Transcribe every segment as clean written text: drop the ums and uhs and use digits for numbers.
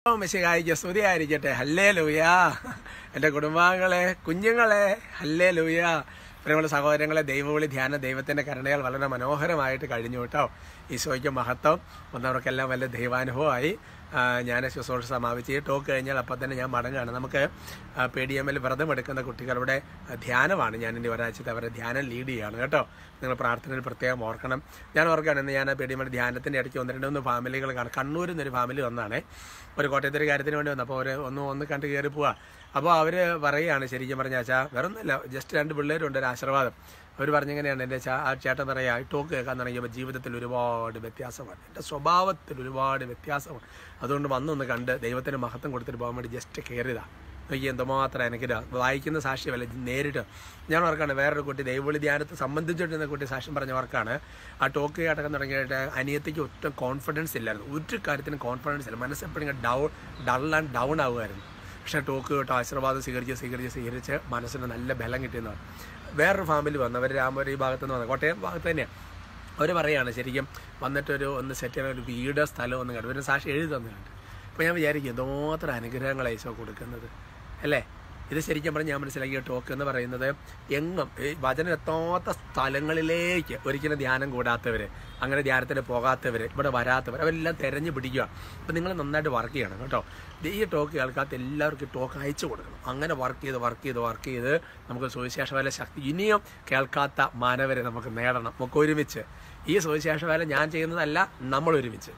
മിശിഹായിക്ക് സ്തുതിയായിരിക്കട്ടെ. ഹല്ലേലൂയ. എൻ്റെ കുടുംബാംഗങ്ങളെ, കുഞ്ഞുങ്ങളെ, ഹല്ലേലൂയ. പ്രിയമുള്ള സഹോദരങ്ങളെ, ദൈവവിളി ധ്യാന ദൈവത്തിൻ്റെ കരുണയാൽ വളരെ മനോഹരമായിട്ട് കഴിഞ്ഞു കേട്ടോ. ഈശോയ്ക്ക് മഹത്വം. വന്നവർക്കെല്ലാം വലിയ ദൈവാനുഭവമായി. ഞാൻ ശുശ്രൂഷ സമാപിച്ച് ടോക്ക് കഴിഞ്ഞാൽ അപ്പം തന്നെ ഞാൻ മടങ്ങുകയാണ്. നമുക്ക് PDMൽ വ്രതം എടുക്കുന്ന കുട്ടികളുടെ ധ്യാനമാണ്. ഞാൻ ഇനി ഒരാഴ്ചത്തെ അവരുടെ ധ്യാനം ലീഡ് ചെയ്യുകയാണ് കേട്ടോ. നിങ്ങൾ പ്രാർത്ഥനയിൽ പ്രത്യേകം ഓർക്കണം. ഞാൻ ഓർക്കുകയാണ്, ഞാൻ PDMൽ ധ്യാനത്തിൻ്റെ ഇടയ്ക്ക് 1-2 ഫാമിലികൾ കാണാം. കണ്ണൂരിൽ നിന്നൊരു ഫാമിലി വന്നാണ്. ഒരു കോട്ടയത്തെ ഒരു കാര്യത്തിന് വേണ്ടി വന്നു. അപ്പോൾ അവർ ഒന്ന് കണ്ട് കയറി പോവാ. അപ്പോൾ അവർ പറയുകയാണ്, ശരിക്കും പറഞ്ഞാൽ വേറെ ഒന്നുമില്ല, ജസ്റ്റ് 2 പിള്ളേരുണ്ട്, ഒരു ആശീർവാദം. അവർ പറഞ്ഞെങ്ങനെയാണ്, എൻ്റെ ആ ചേട്ടൻ പറയാ, ടോക്ക് കേൾക്കാൻ തുടങ്ങിയപ്പോൾ ജീവിതത്തിൽ ഒരുപാട് വ്യത്യാസമാണ്, എൻ്റെ സ്വഭാവത്തിൽ ഒരുപാട് വ്യത്യാസമാണ്. അതുകൊണ്ട് വന്നൊന്ന് കണ്ട് ദൈവത്തിന് മഹത്വം കൊടുത്തിട്ട് പോകാൻ വേണ്ടി ജസ്റ്റ് കയറിയതാണ്. നോക്കി എന്തുമാത്രം എനിക്ക് വായിക്കുന്ന സാക്ഷ്യമല്ല, നേരിട്ട് ഞാൻ ഓർക്കാണ്. വേറൊരു കുട്ടി ദൈവവിളി ധ്യാനത്തെ സംബന്ധിച്ചിട്ടിരുന്ന കുട്ടി സാക്ഷ്യം പറഞ്ഞവർക്കാണ്. ആ ടോക്ക് കേട്ടക്കാൻ തുടങ്ങിയിട്ട് അനിയത്തിക്ക് ഒട്ടും കോൺഫിഡൻസ് ഇല്ലായിരുന്നു, ഒരു കാര്യത്തിനും കോൺഫിഡൻസ് ഇല്ല. മനസ്സെപ്പോഴും ഡൾ ആൻഡ് ഡൗൺ ആവുമായിരുന്നു. പക്ഷേ ടോക്ക് കേട്ടോ ആശീർവാദം സ്വീകരിച്ച് മനസ്സിന് നല്ല ബലം കിട്ടിയെന്നാണ്. വേറൊരു ഫാമിലി വന്നു, അവർ രാമപുരം ഈ ഭാഗത്തു നിന്ന് വന്നു, കോട്ടയം ഭാഗത്ത് തന്നെയാണ്. അവർ പറയുകയാണ്, ശരിക്കും വന്നിട്ടൊരു ഒന്ന് സെറ്റ് ചെയ്യാൻ ഒരു വീട് സ്ഥലം ഒന്ന് കണ്ടു, ഒരു സാക്ഷി എഴുതി തന്നു കണ്ടു. അപ്പോൾ ഞാൻ വിചാരിക്കും, എന്തോത്ര അനുഗ്രഹങ്ങളാണ് ഈശോ കൊടുക്കുന്നത് അല്ലേ. ഇത് ശരിക്കും പറഞ്ഞ് ഞാൻ മനസ്സിലാക്കിയ ടോക്ക് എന്ന് പറയുന്നത് എങ്ങും വചനം എത്താത്ത സ്ഥലങ്ങളിലേക്ക് ഒരിക്കലും ധ്യാനം കൂടാത്തവർ, അങ്ങനെ ധ്യാനത്തിന് പോകാത്തവർ, ഇവിടെ വരാത്തവർ, അവരെല്ലാം തിരഞ്ഞു പിടിക്കുക. അപ്പം നിങ്ങൾ നന്നായിട്ട് വർക്ക് ചെയ്യണം കേട്ടോ. ഈ ടോക്ക് കേൾക്കാത്ത എല്ലാവർക്കും ടോക്ക് അയച്ചു കൊടുക്കണം. അങ്ങനെ വർക്ക് ചെയ്ത് നമുക്ക് സുവിശേഷ വേല ശക്തി ഇനിയും കേൾക്കാത്ത മാനവരെ നമുക്ക് നേടണം. നമുക്ക് ഒരുമിച്ച് ഈ സുവിശേഷ വേല ഞാൻ ചെയ്യുന്നതല്ല, നമ്മൾ ഒരുമിച്ച്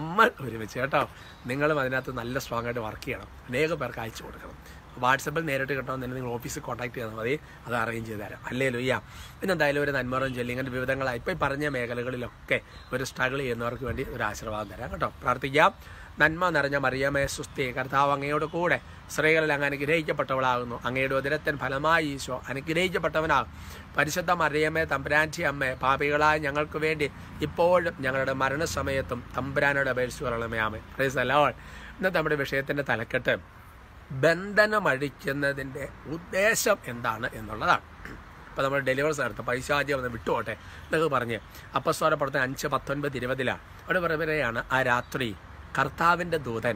കേട്ടോ. നിങ്ങളും അതിനകത്ത് നല്ല സ്ട്രോങ് ആയിട്ട് വർക്ക് ചെയ്യണം. അനേകം പേർക്ക് അയച്ചു കൊടുക്കണം. വാട്സപ്പിൽ നേരിട്ട് കിട്ടണമെന്ന് നിങ്ങൾ ഓഫീസിൽ കോൺടാക്ട് ചെയ്താൽ മതി, അത് അറേഞ്ച് ചെയ്ത് തരാം. ഹല്ലേലൂയ. പിന്നെ എന്തായാലും ഒരു നന്മറും ചൊല്ലി ഇങ്ങനെ വിവിധങ്ങളായി ഇപ്പോൾ പറഞ്ഞ മേഖലകളിലൊക്കെ ഒരു സ്ട്രഗിൾ ചെയ്യുന്നവർക്ക് വേണ്ടി ഒരു ആശീർവാദം തരാം കേട്ടോ. പ്രാർത്ഥിക്കാം. നന്മ നിറഞ്ഞ മറിയമേ സുസ്തി, കർത്താവ് അങ്ങയോട് കൂടെ സ്ത്രീകളിൽ അങ്ങ് അനുഗ്രഹിക്കപ്പെട്ടവളാകുന്നു. അങ്ങയുടെ ഉദരത്തിൻ ഫലമായി ഈശോ അനുഗ്രഹിക്കപ്പെട്ടവനാകും. പരിശുദ്ധ മറിയമേ തമ്പുരാൻ്റെ അമ്മേ, പാപികളായ ഞങ്ങൾക്ക് വേണ്ടി ഇപ്പോഴും ഞങ്ങളുടെ മരണസമയത്തും തമ്പുരാനോട് അപേക്ഷിച്ച് പറയണമേ. ആമേൻ. Praise the Lord. ഇന്നത്തെ നമ്മുടെ വിഷയത്തിൻ്റെ തലക്കെട്ട് ബന്ധനമഴിക്കുന്നതിൻ്റെ ഉദ്ദേശം എന്താണ് എന്നുള്ളതാണ്. ഇപ്പോൾ നമ്മൾ ഡെലിവേഴ്സ് നടത്തും, പൈശാചികം ഒന്ന് വിട്ടുപോട്ടെ എന്നൊക്കെ പറഞ്ഞ് അപ്പസ്തോല പ്രവർത്തനം 5:19-20 അവിടെ പറയുകയാണ്, ആ രാത്രി കർത്താവിൻ്റെ ദൂതൻ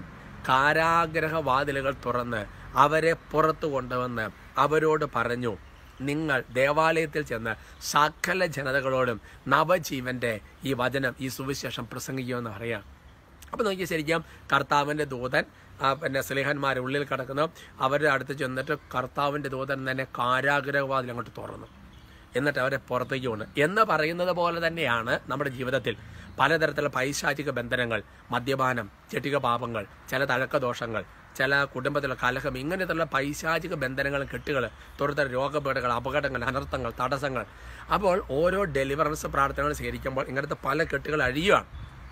കാരാഗ്രഹവാതിലുകൾ തുറന്ന് അവരെ പുറത്തു കൊണ്ടുവന്ന് അവരോട് പറഞ്ഞു, നിങ്ങൾ ദേവാലയത്തിൽ ചെന്ന് സകല ജനതകളോടും നവജീവൻ്റെ ഈ വചനം, ഈ സുവിശേഷം പ്രസംഗിക്കുമെന്ന് പറയാം. അപ്പോൾ നോക്കി, ശരിക്കും കർത്താവിൻ്റെ ദൂതൻ പിന്നെ സ്ലേഹന്മാരെ ഉള്ളിൽ കിടക്കുന്നു, അവരുടെ അടുത്ത് ചെന്നിട്ട് കർത്താവിൻ്റെ ദൂതൻ തന്നെ കാരാഗ്രഹവാതിൽ അങ്ങോട്ട് തുറന്നു, എന്നിട്ട് അവരെ പുറത്തേക്ക് കൊണ്ട് എന്ന് പറയുന്നത് പോലെ തന്നെയാണ് നമ്മുടെ ജീവിതത്തിൽ പലതരത്തിലുള്ള പൈശാചിക ബന്ധനങ്ങൾ, മദ്യപാനം, ചെട്ടിക പാപങ്ങൾ, ചില തഴക്കദോഷങ്ങൾ, ചില കുടുംബത്തിലെ കലഹം, ഇങ്ങനത്തുള്ള പൈശാചിക ബന്ധനങ്ങളും കെട്ടുകൾ, തൊടുത്ത രോഗപീഠകൾ, അപകടങ്ങൾ, അനർത്ഥങ്ങൾ, തടസ്സങ്ങൾ. അപ്പോൾ ഓരോ ഡെലിവറൻസ് പ്രാർത്ഥനകൾ സ്വീകരിക്കുമ്പോൾ ഇങ്ങനത്തെ പല കെട്ടുകൾ അഴിയുകയാണ്,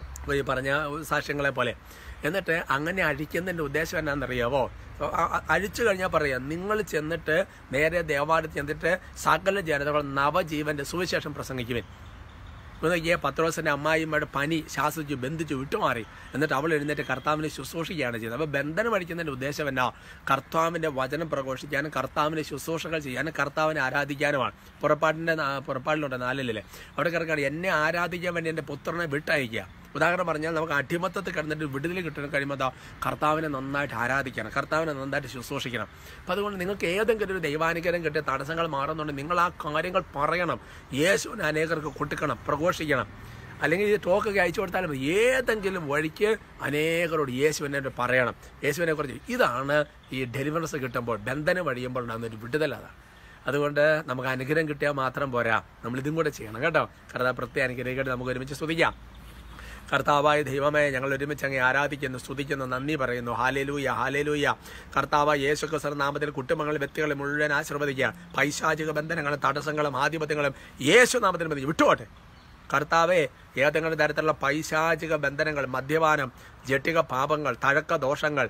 ഈ പറഞ്ഞ സാക്ഷ്യങ്ങളെ പോലെ. എന്നിട്ട് അങ്ങനെ അഴിക്കുന്നതിൻ്റെ ഉദ്ദേശം എന്നാണെന്നറിയാവോ? അഴിച്ചു കഴിഞ്ഞാൽ പറയാം, നിങ്ങൾ ചെന്നിട്ട് നേരെ ദേവാലയത്തിൽ ചെന്നിട്ട് സകല ജനതകൾ നവജീവൻ്റെ സുവിശേഷം പ്രസംഗിക്കുവിൻ. നോക്കിയേ, പത്രോസിൻ്റെ അമ്മായിമ്മയുടെ പനി ശാസിച്ചു, ബന്ധിച്ചു, വിട്ടുമാറി. എന്നിട്ട് അവൾ എഴുന്നേറ്റ് കർത്താവിനെ ശുശ്രൂഷിക്കുകയാണ് ചെയ്തത്. അപ്പോൾ ബന്ധനം അടിക്കുന്നതിൻ്റെ ഉദ്ദേശം എന്നാ? കർത്താവിൻ്റെ വചനം പ്രഘോഷിക്കാനും കർത്താവിനെ ശുശ്രൂഷകൾ ചെയ്യാനും കർത്താവിനെ ആരാധിക്കാനുമാണ്. പുറപ്പാടിലുണ്ട് 4 അവിടെ കിടക്കുകയാണ്, എന്നെ ആരാധിക്കാൻ വേണ്ടി എൻ്റെ പുത്രനെ വിട്ടയക്കുക. ഉദാഹരണം പറഞ്ഞാൽ, നമുക്ക് അടിമത്തത്തിൽ കിടന്നിട്ട് വിടുതൽ കിട്ടണം കഴിയുമ്പോൾ കർത്താവിനെ നന്നായിട്ട് ആരാധിക്കണം, കർത്താവിനെ നന്നായിട്ട് ശുശ്രൂഷിക്കണം. അപ്പോൾ അതുകൊണ്ട് നിങ്ങൾക്ക് ഏതെങ്കിലും ഒരു ദൈവാനുഗ്രഹം കിട്ടിയ തടസ്സങ്ങൾ മാറുന്നുണ്ടെങ്കിൽ നിങ്ങൾ ആ കാര്യങ്ങൾ പറയണം, യേശുവിനെ അനേകർക്ക് കൊടുക്കണം, പ്രഘോഷിക്കണം. അല്ലെങ്കിൽ ഈ ടോക്കൊക്കെ അയച്ചു കൊടുത്താലും ഏതെങ്കിലും വഴിക്ക് അനേകരോട് യേശുവിനെ പറയണം, യേശുവിനെ കുറിച്ച്. ഇതാണ് ഈ ഡെലിവറൻസ് കിട്ടുമ്പോൾ, ബന്ധനം വഴിയുമ്പോൾ ഉണ്ടാകുന്നൊരു വിടുതൽ. അതാണ്. അതുകൊണ്ട് നമുക്ക് അനുഗ്രഹം കിട്ടിയാൽ മാത്രം പോരാ, നമ്മളിതും കൂടെ ചെയ്യണം കേട്ടോ. കർത്താവ് പ്രത്യേക അനുഗ്രഹിക്കട്ടെ. നമുക്ക് ഒരുമിച്ച് സ്തുതിക്കാം. കർത്താവായ ദൈവമേ, ഞങ്ങൾ ഒരുമിച്ച് അങ്ങ് ആരാധിക്കുന്നു, സ്തുതിക്കുന്നു, നന്ദി പറയുന്നു. ഹല്ലേലൂയ, ഹല്ലേലൂയ. കർത്താവായ യേശു ക്രിസ്തുവിന്റെ നാമത്തിൽ കുടുംബങ്ങൾ, വ്യക്തികളെ മുഴുവൻ ആശീർവദിക്കുക. പൈശാചിക ബന്ധനങ്ങളും തടസ്സങ്ങളും ആധിപത്യങ്ങളും യേശു നാമത്തിൽ മതി വിട്ടുപോട്ടെ. കർത്താവെ, ഏതെങ്കിലും തരത്തിലുള്ള പൈശാചിക ബന്ധനങ്ങൾ, മദ്യപാനം, ജട്ടിക പാപങ്ങൾ, തഴക്ക ദോഷങ്ങൾ,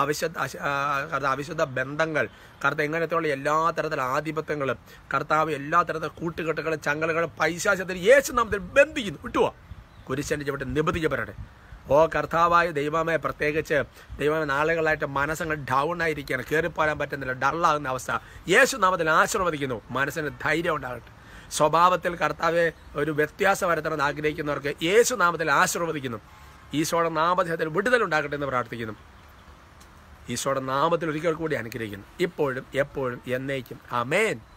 അവിശുദ്ധ ബന്ധങ്ങൾ, കർത്താവ് ഇങ്ങനത്തെയുള്ള എല്ലാ തരത്തിലുള്ള ആധിപത്യങ്ങളും, കർത്താവ് എല്ലാ തരത്തിലുള്ള കൂട്ടുകെട്ടുകളും ചങ്ങലകളും പൈശാചത്തിൽ യേശു നാമത്തിൽ ബന്ധിക്കുന്നു, വിട്ടുപോവാ. കുരിശൻ്റെ ചവിട്ട് നിബന്ധിക്കപ്പെടട്ടെ. ഓ കർത്താവായ ദൈവമേ, പ്രത്യേകിച്ച് ദൈവമേ, നാളുകളായിട്ട് മനസ്സങ്ങൾ ഡൗൺ ആയിരിക്കുകയാണ്, കയറിപ്പോരാൻ പറ്റുന്നില്ല, ഡള്ളാകുന്ന അവസ്ഥ യേശു നാമത്തിൽ ആശീർവദിക്കുന്നു. മനസ്സിന് ധൈര്യം ഉണ്ടാകട്ടെ. സ്വഭാവത്തിൽ കർത്താവെ ഒരു വ്യത്യാസം വരുത്തണമെന്ന് ആഗ്രഹിക്കുന്നവർക്ക് യേശു നാമത്തിൽ ആശീർവദിക്കുന്നു. ഈശോയുടെ നാമത്തിൽ വിടുതലുണ്ടാകട്ടെ എന്ന് പ്രാർത്ഥിക്കുന്നു. ഈശോയുടെ നാമത്തിൽ ഒരിക്കൽ കൂടി അനുഗ്രഹിക്കുന്നു, ഇപ്പോഴും എപ്പോഴും എന്നേക്കും. ആമേൻ.